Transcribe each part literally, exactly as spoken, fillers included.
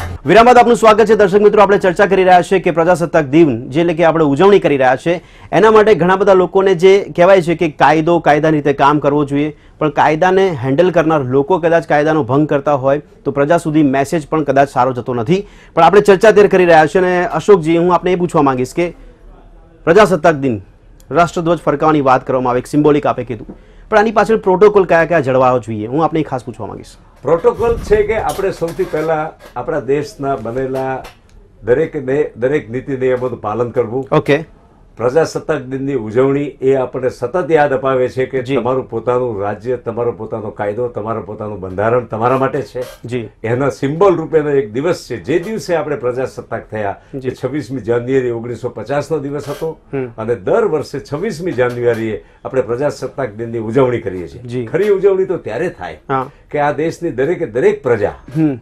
વિરામ બાદ આપનું સ્વાગત છે દર્શક મિત્રો. આપણે ચર્ચા કરી રહ્યા છીએ કે પ્રજાસત્તાક દિન જે એટલે કે આપણે ઉજવણી કરી રહ્યા છે એના માટે ઘણા બધા લોકોને જે કહેવાય છે કે કાયદો કાયદાની રીતે કામ કરવો જોઈએ, પણ કાયદાને હેન્ડલ કરનાર લોકો કદાચ કાયદાનો ભંગ કરતા હોય તો પ્રજા સુધી મેસેજ પણ કદાચ સારો જતો નથી. પણ આપણે ચર્ચા તેર કરી રહ્યા છીએ. અને અશોકજી, હું આપને એ પૂછવા માંગીશ કે પ્રજાસત્તાક દિન રાષ્ટ્રધ્વજ ફરકાવવાની વાત કરવામાં આવે, એક સિમ્બોલિક આપે કીધું, પણ આની પાછળ પ્રોટોકોલ કયા કયા જળવાવો જોઈએ, હું આપને ખાસ પૂછવા માંગીશ. પ્રોટોકોલ છે કે આપણે સૌથી પહેલા આપણા દેશના બનેલા દરેક દરેક નીતિ નિયમોનું પાલન કરવું. ઓકે. પ્રજાસત્તાક દિનની ઉજવણી એ આપણને સતત યાદ અપાવે છે કે તમારું પોતાનું રાજ્ય, તમારો પોતાનો કાયદો, તમારું પોતાનું બંધારણ તમારા માટે છે. જી. એના સિમ્બોલ રૂપેનો એક દિવસ છે. જે દિવસે આપણે પ્રજાસત્તાક થયા જે છવ્વીસમી જાન્યુઆરી ઓગણીસો પચાસ નો દિવસ હતો અને દર વર્ષે છવ્વીસમી જાન્યુઆરીએ આપણે પ્રજાસત્તાક દિનની ઉજવણી કરીએ છીએ. ખરી ઉજવણી તો ત્યારે થાય કે આ દેશની દરેકે દરેક પ્રજા,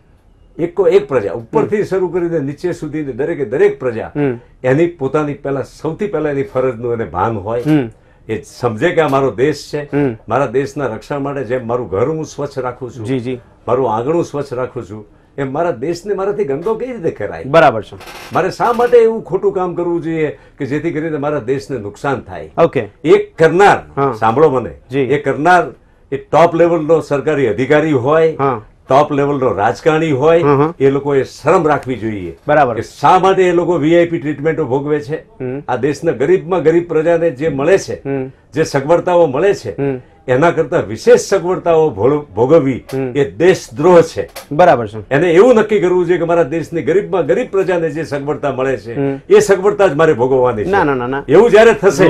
એકો એક પ્રજા ઉપરથી શરૂ કરીને નીચે સુધી દરેકે દરેક પ્રજા એની પોતાની પહેલા સૌથી પહેલા એની ફરજનું એને ભાન હોય. એ સમજે કે આ મારો દેશ છે, મારા દેશના રક્ષણ માટે જેમ મારું ઘર હું સ્વચ્છ રાખું છું, મારું આંગણું સ્વચ્છ રાખું છું, એમ મારા દેશને મારાથી ગંદો કઈ રીતે કરાય. બરાબર છે. મારે શા માટે એવું ખોટું કામ કરવું જોઈએ કે જેથી કરીને મારા દેશને નુકસાન થાય. ઓકે. એક કરનાર, સાંભળો મને, એ કરનાર એ ટોપ લેવલનો સરકારી અધિકારી હોય, ટોપ લેવલનો રાજકારણી હોય, એ લોકોએ શરમ રાખવી જોઈએ. બરાબર. શા માટે એ લોકો વીઆઈપી ટ્રીટમેન્ટો ભોગવે છે? આ દેશના ગરીબમાં ગરીબ પ્રજાને જે મળે છે, જે સગવડતાઓ મળે છે, એના કરતા વિશેષ સગવડતાઓ ભોગવવી એ દેશદ્રોહ છે. બરાબર છે. એને એવું નક્કી કરવું જોઈએ કે મારા દેશની ગરીબમાં ગરીબ પ્રજાને જે સગવડતા મળે છે એ સગવડતા જ મારે ભોગવવાની છે. ના ના ના, એવું જયારે થશે,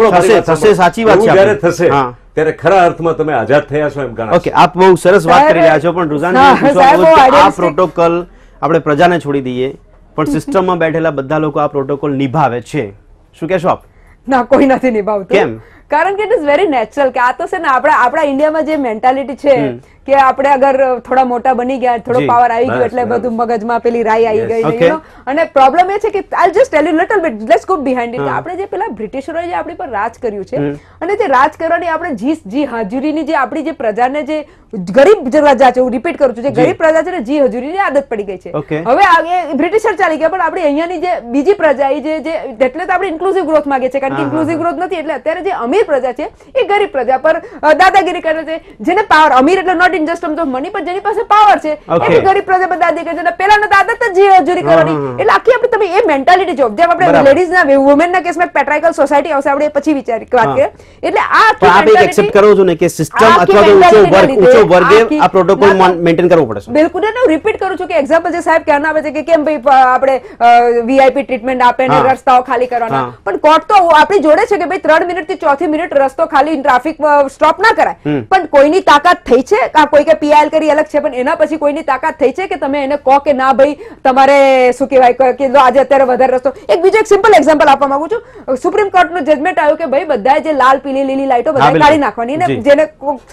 સાચી વાત છે, જયારે થશે ત્યારે ખરા અર્થમાં તમે આઝાદ થયા છો એમ ગણાશે. ઓકે, આપ બહુ સરસ વાત કરી રહ્યા છો, પણ રુઝાનજી, આ પ્રોટોકોલ આપણે પ્રજાને છોડી દઈએ, પણ સિસ્ટમમાં બેઠેલા બધા લોકો આ પ્રોટોકોલ નિભાવે છે, શું કહેશો આપ? ના, કોઈ નથી નિભાવતું. કેમ? કારણ કે ઇટ ઇઝ વેરી નેચરલ કે આ તો છે ને આપણા આપણા ઇન્ડિયામાં જે મેન્ટાલિટી છે કે આપણે અગર થોડા મોટા બની ગયા, થોડો પાવર આવી ગયો એટલે બધું મગજમાં પેલી રાઈ આવી ગઈ, યુ નો. અને પ્રોબ્લેમ એ છે કે I just tell you little bit, let's go behind it. આપણે જે પેલા બ્રિટિશરોએ જે આપણી પર રાજ કર્યું છે અને જે રાજ કરવાની આપણે જી જી હાજરીની જે આપણી જે પ્રજાને જે ગરીબ પ્રજા છે, હું રિપીટ કરું છું, જે ગરીબ પ્રજા છે ને જી હજુરીની આદત પડી ગઈ છે. હવે આગે બ્રિટિશર ચાલી ગયા, પણ આપણી અહીંયાની જે બીજી પ્રજા જે જે એટલે તો આપણે ઇન્ક્લુઝિવ ગ્રોથ માંગે છે, કારણ કે ઇન્ક્લુઝિવ ગ્રોથ નથી એટલે અત્યારે જે અમીર પ્રજા છે એ ગરીબ પ્રજા પર દાદાગીરી કરે છે. જેને પાવર, અમીર એટલે not in just terms of money, પણ જેની પાસે પાવર છે એ ગરીબ પ્રજા પર દાદાગીરી કરે છે. પહેલાનો તો આદત જ જી હજુરી કરવાની. એટલે આખી આપણે તમે એ મેન્ટાલિટી જો, જેમ આપણે લેડીઝ ના વુમેન ના કેસમાં પેટ્રાઇકલ સોસાયટી આવશે, આપણે પછી વિચારી વાત કરીએ. એટલે આ આપ એક એક્સેપ્ટ કરો છો ને કે સિસ્ટમ અથવા તો ઊંચો વર્ગ ઊંચો વર્ગે આ પ્રોટોકોલ મેન્ટેન કરવો પડે છે. બિલકુલ. હું રિપીટ કરું છું કે એક્ઝામ્પલ જે સાહેબ કહેવાના આવે છે કે કેમ ભાઈ આપણે વીઆઈપી ટ્રીટમેન્ટ આપે ને રસ્તાઓ ખાલી કરવાના, પણ કોર્ટ તો આપણી જોડે છે કે ભાઈ ત્રણ મિનિટ થી ચોથી મિનિટ રસ્તો ખાલી ટ્રાફિક સ્ટોપ ના કરાય. પણ કોઈની તાકાત થઈ છે કે કોઈ કે પીઆઈએલ કરી અલગ છે, પણ એના પછી કોઈની તાકાત થઈ છે કે તમે એને કહો કે ના ભાઈ તમારે શું કહેવાય કે આજે અત્યારે વધારે રસ્તો. એક બીજો એક સિમ્પલ એક્ઝામ્પલ આપવા માંગુ છું. સુપ્રીમ કોર્ટ નું જજમેન્ટ આવ્યું કે ભાઈ બધા જે લાલ પીલી લીલી લાઈટો બધા કાઢી નાખવાની ને જેને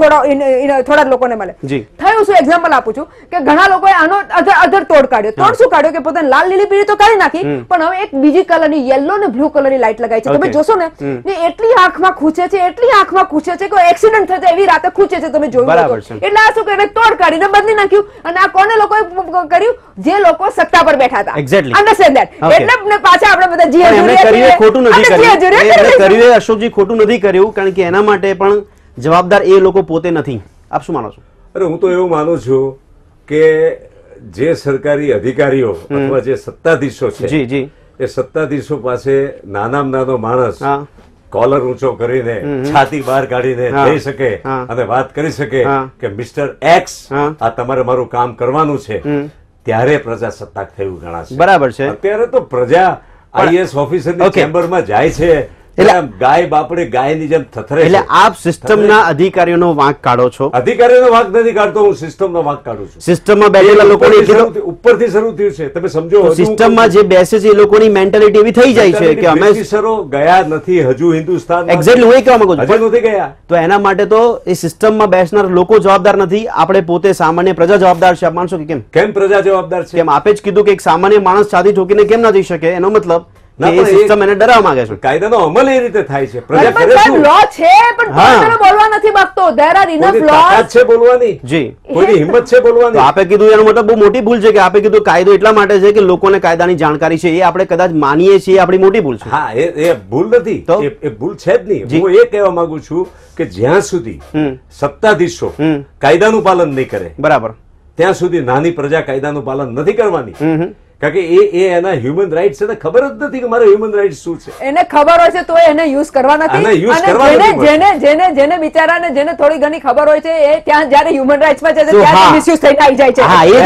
થોડા થોડા લોકોને મળે. થયું શું? એક્ઝામ્પલ આપું છું કે ઘણા લોકોએ આનો અધર તોડ કાઢ્યો. તોડ શું કાઢ્યો કે પોતાને લાલ લીલી પીળી તો કાઢી નાખી, પણ હવે એક બીજી કલરની યેલો ને બ્લુ કલરની લાઈટ લગાવી છે. તમે જોશો ને એટલી આંખમાં ખૂંચે છે, એટલી આંખમાં ખૂંચે છે કે એક્સિડન્ટ થશે એવી રાતે ખૂંચે છે, તમે જોયું. એટલે આ શું કરે, તોડ કાઢીને બદલી નાખ્યું. અને આ કોને લોકોએ કર્યું? જે લોકો સત્તા પર બેઠા હતા. Understand that. એટલે પાછા આપણે બધા જી હજુરી ખોટું નથી કર્યું. અશોકજી, ખોટું નથી કર્યું, કારણ કે એના માટે પણ જવાબદાર એ લોકો પોતે નથી. આપ શું માનો છો? અરે, હું તો એવું માનું છું કે જે સરકારી અધિકારીઓ અથવા જે સત્તાધીશો છે એ સત્તાધીશો પાસે નાનામાં નાનો માણસ કોલર ઊંચો કરીને છાતી બહાર કાઢીને જઈ શકે અને વાત કરી શકે કે મિસ્ટર એક્સ, આ તમારે મારું કામ કરવાનું છે, ત્યારે પ્રજાસત્તાક થયું ગણાશે. બરાબર છે. અત્યારે તો પ્રજા આઈએએસ ઓફિસરની ચેમ્બરમાં જાય છે એટલે ગાય બાપડે ગાયની જેમ થથરે. એટલે આપ સિસ્ટમના અધિકારીઓનો વાંક કાઢો છો? અધિકારીઓનો વાંક નથી કાઢતો, હું સિસ્ટમનો વાંક કાઢું છું. સિસ્ટમમાં બેઠેલા લોકોની ઉપરથી શરૂ થયું છે, તમે સમજો. સિસ્ટમમાં જે બેસે છે એ લોકોની મેન્ટાલિટી એવી થઈ જાય છે કે અમે બ્રિટિશરો ગયા નથી હજુ હિન્દુસ્તાન. એક્ઝેક્ટલી હું એ કહેવા માંગુ છું, હજુ નથી ગયા. તો એના માટે તો એ સિસ્ટમમાં બેસનાર લોકો જવાબદાર નથી, આપણે પોતે સામાન્ય પ્રજા જવાબદાર છે. આપ માનશો કે કેમ? કેમ પ્રજા જવાબદાર છે? કેમ? આપે જ કીધું કે એક સામાન્ય માણસ છાતી ઠોકીને કેમ ના જઈ શકે, એનો મતલબ સિસ્ટમ એને ડરાવવા માંગે છે. કાયદાનો અમલ એ રીતે થાય છે. પ્રજા કરે છે, લો છે પણ બોલવા નથી માંગતો. દેર આર ઇનફ લોઝ છે બોલવાની. જી, કોઈની હિંમત છે બોલવાની. આપે કીધું એનો મતલબ બહુ મોટી ભૂલ છે કે આપે કીધું કાયદો એટલા માટે છે કે લોકોને કાયદાની જાણકારી છે, એ આપણે કદાચ માનીએ છીએ, આપણી મોટી ભૂલ છે. હા, એ ભૂલ નથી, એ ભૂલ છે જ નહીં. હું એ કહેવા માંગુ છું કે જ્યાં સુધી સત્તાધીશો કાયદાનું પાલન નહીં કરે, બરાબર, ત્યાં સુધી નાની પ્રજા કાયદાનું પાલન નથી કરવાની. કારણ કે એ એના હ્યુમન રાઇટ્સ છે, ખબર જ નથી કે મારા હ્યુમન રાઇટ્સ શું છે. એને ખબર હોય છે તો એને યુઝ કરવા નથી. અને જેને જેને જેને બિચારાને જેને થોડી ઘણી ખબર હોય છે એ ત્યાં જ્યારે હ્યુમન રાઇટ્સ માં જાય છે ત્યારે મિસયુઝ થઈને આવી જાય છે.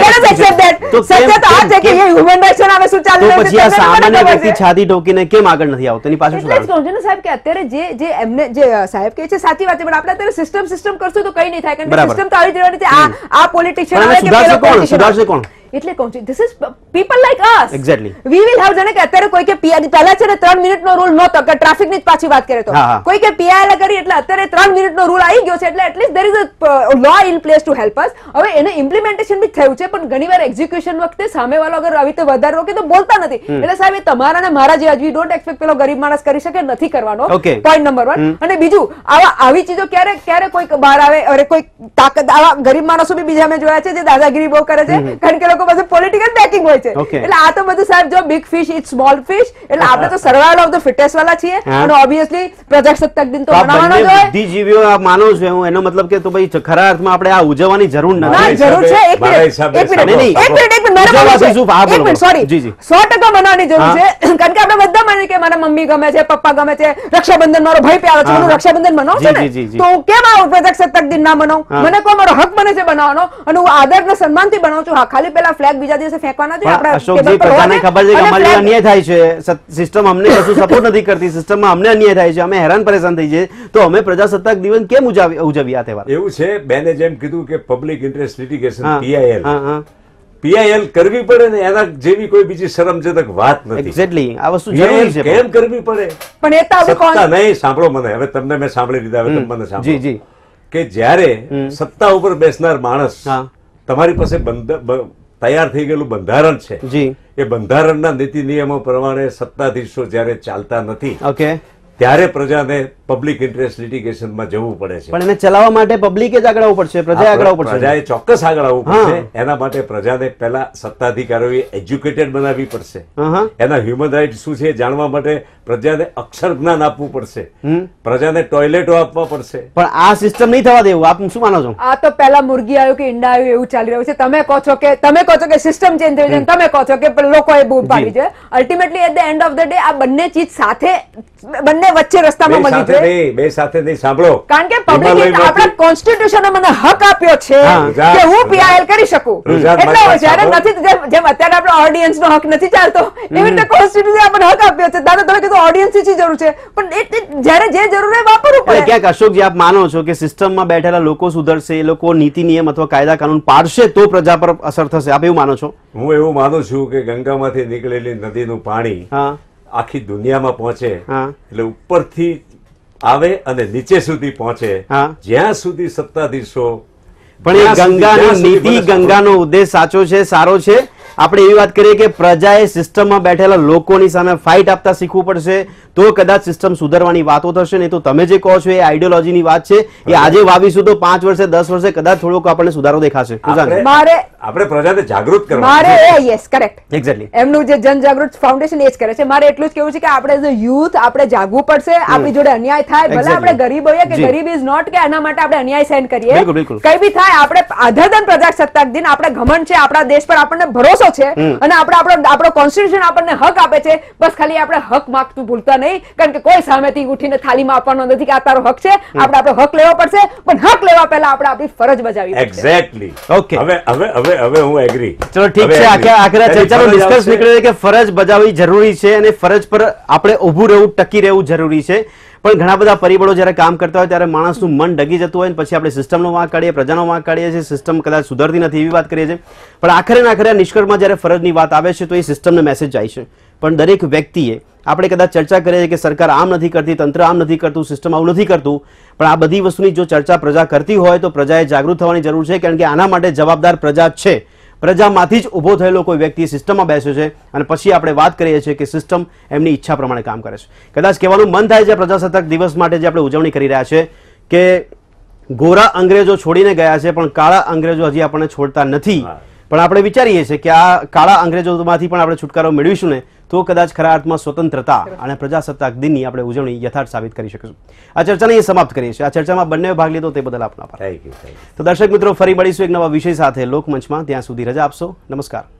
સત્ય તો આ છે કે એ હ્યુમન રાઇટ્સ નામે શું ચાલી રહ્યું છે. પછી આ સામાન્ય વ્યક્તિ છાતી ઠોકીને કેમ આગળ નથી આવતો એની પાછળ એટલે જ કહું છું ને સાહેબ કે અત્યારે જે જે એમને જે સાહેબ કહે છે સાચી વાત છે, પણ આપણે અત્યારે સિસ્ટમ સિસ્ટમ કરશું તો કઈ નહીં થાય. કારણ કે સિસ્ટમ તો આવી જ રહેવાની છે. આ આ પોલિટિશિયન આવે કે પેલો પોલિટિશિયન કોણ, એટલે કહું છું this is people like us. Exactly we will have. જાણે કે અત્યારે કોઈ કે પીઆઈ પહેલા છે ને ત્રણ મિનિટનો રૂલ નહોતો કે ટ્રાફિક ની જ પાછી વાત કરે તો કોઈ કે પીઆઈ કરી એટલે અત્યારે ત્રણ મિનિટનો રૂલ આવી ગયો છે. એટલે at least there is a law in place to help us. હવે એને ઇમ્પ્લિમેન્ટેશન બી થયું છે, પણ ઘણીવાર એક્ઝિક્યુશન વખતે સામેવાળો અગર આવી રીતે વધારે રોકે તો બોલતા નથી. એટલે સાહેબ એ તમારા ને મારા જેવા વી ડોન્ટ એક્સપેક્ટ પેલો ગરીબ માણસ કરી શકે નથી કરવાનો. Point number one. અને બીજું, આવા આવી ચીજો ક્યારે ક્યારે કોઈ બહાર આવે, અરે કોઈ તાકાત, આવા ગરીબ માણસો બી બીજા મેં જોયા છે જે દાદાગીરી બહુ કરે છે, કારણ કે લોકો પાસે પોલિટિકલ બેકિંગ હોય છે. એટલે આ તો બધું સાહેબ જો big fish eat small fish. એટલે આપણે તો સર્વાઈવલ ઓફ ધ ફિટેસ્ટ વાળા છીએ. અને ઓબ્વિયસલી પ્રજાસત્તાક દિન તો મનાવવાનો જ હોય. બુદ્ધિજીવીઓ આ માનો છો હું, એનો મતલબ કે તો ભાઈ ખરા અર્થમાં આપણે આ ઉજવવાની જરૂર નથી. જરૂર છે. એક મિનિટ એક મિનિટ એક મિનિટ એક મિનિટ સોરી સો ટકા મનાવવાની જરૂર છે. કારણ કે આપણે બધા માનીએ કે મારા મમ્મી ગમે છે, પપ્પા ગમે છે, રક્ષાબંધન મારો ભાઈ પ્યારો છે, હું રક્ષાબંધન મનાવું છું ને, તો હું કેમ આવું પ્રજાસત્તાક દિન ના મનાવું? મને કોઈ મારો હક બને છે બનાવવાનો અને હું આદર ને સન્માનથી બનાવું છું. હા, ખાલી પેલા ફ્લેગ બીજા દિવસે ફેંકવાના છે. આપણે અશોકજી, પ્રજાને ખબર છે કે અમારી અન્યાય થાય છે, સિસ્ટમ અમને કશું સપોર્ટ નથી કરતી, સિસ્ટમમાં અમને અન્યાય થાય છે, અમે હેરાન પરેશાન થઈ છે, તો અમે પ્રજાસત્તાક દિવસ કેમ ઉજવી આ તહેવાર? એવું છે, બેને જેમ કીધું કે public interest litigation PIL PIL કરવી પડે ને એના જેવી કોઈ બીજી શરમજનક વાત નથી. એક્ઝેક્ટલી આ વસ્તુ જરૂરી છે. કેમ કરવી પડે? પણ એ તો સત્તા નહીં, સાંભળો મને, હવે તમને મેં સાંભળી લીધા, હવે તમે મને સાંભળો. જી જી. કે જ્યારે સત્તા ઉપર બેસનાર માણસ તમારી પાસે તૈયાર થઈ ગયેલું બંધારણ છે, જી, એ બંધારણના નીતિ નિયમો પ્રમાણે સત્તાધીશો જ્યારે ચાલતા નથી, ઓકે, ત્યારે પ્રજાને પબ્લિક ઇન્ટરેસ્ટ લિટિગેશનમાં જવું પડે છે. પણ એને ચલાવવા માટે પબ્લિકે જ આગળ આવવું પડશે, પ્રજાએ આગળ આવવું પડશે. પ્રજાએ ચોક્કસ આગળ આવવું પડશે. એના માટે પ્રજાને પહેલા સત્તાધિકારીઓએ એજ્યુકેટેડ બનાવવી પડશે. એના હ્યુમન રાઇટ શું છે જાણવા માટે પ્રજાને અક્ષર જ્ઞાન આપવું પડશે, પ્રજાને ટોયલેટો આપવા પડશે. પણ આ સિસ્ટમ નહીં થવા દેવું. આપ શું માનો છો? આ તો પહેલા મુર્ગી આવ્યું કે ઈંડા આવ્યું એવું ચાલી રહ્યું છે. તમે કહો છો કે તમે કહો છો કે સિસ્ટમ ચેન્જ થઈ છે, તમે કહો છો કે લોકોએ બૂમ પાડી છે. Ultimately at the end of the day આ બંને ચીજ સાથે, બંને વચ્ચે રસ્તામાં મળી છે. બે સાથે નહીં, સાંભળો. કારણ કે પબ્લિક આપણા કોન્સ્ટિટ્યુશને મને હક આપ્યો છે કે હું પીઆઈએલ કરી શકું. એટલે જ્યારે નથી, જેમ અત્યારે આપણો ઓડિયન્સ નો હક નથી ચાલતો, એવી રીતે કોન્સ્ટિટ્યુશન આપણને હક આપ્યો છે. દાદા તમે કીધું ઓડિયન્સ ની જરૂર છે, પણ જ્યારે જે જરૂર હોય વાપરવું પડે. ક્યાંક અશોકજી આપ માનો છો કે સિસ્ટમમાં બેઠેલા લોકો સુધરશે, એ લોકો નીતિ નિયમ અથવા કાયદા કાનૂન પાડશે તો પ્રજા પર અસર થશે? આપ એવું માનો છો? હું એવું માનું છું કે ગંગામાંથી નીકળેલી નદીનું પાણી આખી દુનિયામાં પહોંચે એટલે ઉપરથી આવે અને નીચે સુધી પહોંચે, જ્યાં સુધી સત્તાધીશો. પણ એ ગંગાની નીતિ, ગંગાનો ઉદ્દેશ સાચો છે, સારો છે. આપણે એવી વાત કરીએ કે પ્રજાએ સિસ્ટમમાં બેઠેલા લોકોની સામે ફાઇટ આપતા શીખવું પડશે તો કદાચ સિસ્ટમ સુધારવાની વાતો થશે. નહીં તો તમે જે કહો છો એ આઈડિયોલોજીની વાત છે, એ આજે વાવીશું તો પાંચ વર્ષે દસ વર્ષે કદાચ થોડોક આપણને સુધારો દેખાશે. મારે આપણે પ્રજાને જાગૃત કરવા મારે યસ કરેક્ટ એક્ઝેક્ટલી એમનું જે જન જાગૃત ફાઉન્ડેશન એ જ કરે છે. મારે એટલું જ કેવું છે કે આપણે એઝ અ યુથ આપણે જાગવું પડશે. આપણી જોડે અન્યાય થાય, ભલે આપણે ગરીબ હોઈએ કે ગરીબ ઇઝ નોટ કે એના માટે આપણે અન્યાય સહન કરીએ, કઈ બી થાય, આપણે અધર ધન પ્રજાસત્તાક દિન આપણે ઘમંડ છે, આપણા દેશ પર આપણને ભરોસો છે અને આપણે આપણો આપણો કોન્સ્ટિટ્યુશન આપણને હક આપે છે. બસ ખાલી આપણે હક માંગતું ભૂલતા નહીં, કારણ કે કોઈ સામેથી ઉઠીને થાળીમાં આપવાનો નથી કે આ તારો હક છે. આપણે આપણો હક લેવો પડશે, પણ હક લેવા પહેલા આપણે આપણી ફરજ બજાવવી પડશે. એક્ઝેક્ટલી. ઓકે, હવે હવે હવે હવે હું એગ્રી. ચલો ઠીક છે. આખે આખરે ચર્ચાનો ડિસ્કસ નીકળ્યો કે ફરજ બજાવવી જરૂરી છે અને ફરજ પર આપણે ઊભું રહેવું, ટકી રહેવું જરૂરી છે. પણ ઘણા બધા પરિબળો જ્યારે કામ કરતા હોય ત્યારે માણસનું મન ડગી જતું હોય ને પછી આપણે સિસ્ટમનો વાંક કાઢીએ, પ્રજાનો વાંક કાઢીએ છીએ, સિસ્ટમ કદાચ સુધરતી નથી એવી વાત કરીએ છીએ. પણ આખરે ને આખરે નિષ્કર્ષમાં જ્યારે ફરજની વાત આવે છે તો એ સિસ્ટમને મેસેજ જાય છે. પણ દરેક વ્યક્તિએ, આપણે કદાચ ચર્ચા કરીએ છીએ કે સરકાર આમ નથી કરતી, તંત્ર આમ નથી કરતું, સિસ્ટમ આવું નથી કરતું, પણ આ બધી વસ્તુની જો ચર્ચા પ્રજા કરતી હોય તો પ્રજાએ જાગૃત થવાની જરૂર છે. કારણ કે આના માટે જવાબદાર પ્રજા છે. પ્રજામાંથી જ ઊભો થયેલો કોઈ વ્યક્તિ સિસ્ટમમાં બેસ્યો છે અને પછી આપણે વાત કરીએ છીએ કે સિસ્ટમ એમની ઈચ્છા પ્રમાણે કામ કરે છે. કદાચ કહેવાનું મન થાય છે પ્રજાસત્તાક દિવસ માટે જે આપણે ઉજવણી કરી રહ્યા છે કે ગોરા અંગ્રેજો છોડીને ગયા છે પણ કાળા અંગ્રેજો હજી આપણને છોડતા નથી. પણ આપણે વિચારીએ છીએ કે આ કાળા અંગ્રેજોમાંથી પણ આપણે છુટકારો મેળવીશું ને તો કદાચ ખરા અર્થમાં સ્વતંત્રતા અને પ્રજાસત્તાક દિનની આપણે ઉજવણી યથાર્થ સાબિત કરી શકીશું. આ ચર્ચાને અહીં સમાપ્ત કરીએ છીએ. આ ચર્ચામાં બંને ભાગ લીધો તે બદલ આપનો આભાર. તો દર્શક મિત્રો, ફરી મળીશું એક નવા વિષય સાથે લોકમંચમાં. ત્યાં સુધી રજા આપશો. નમસ્કાર.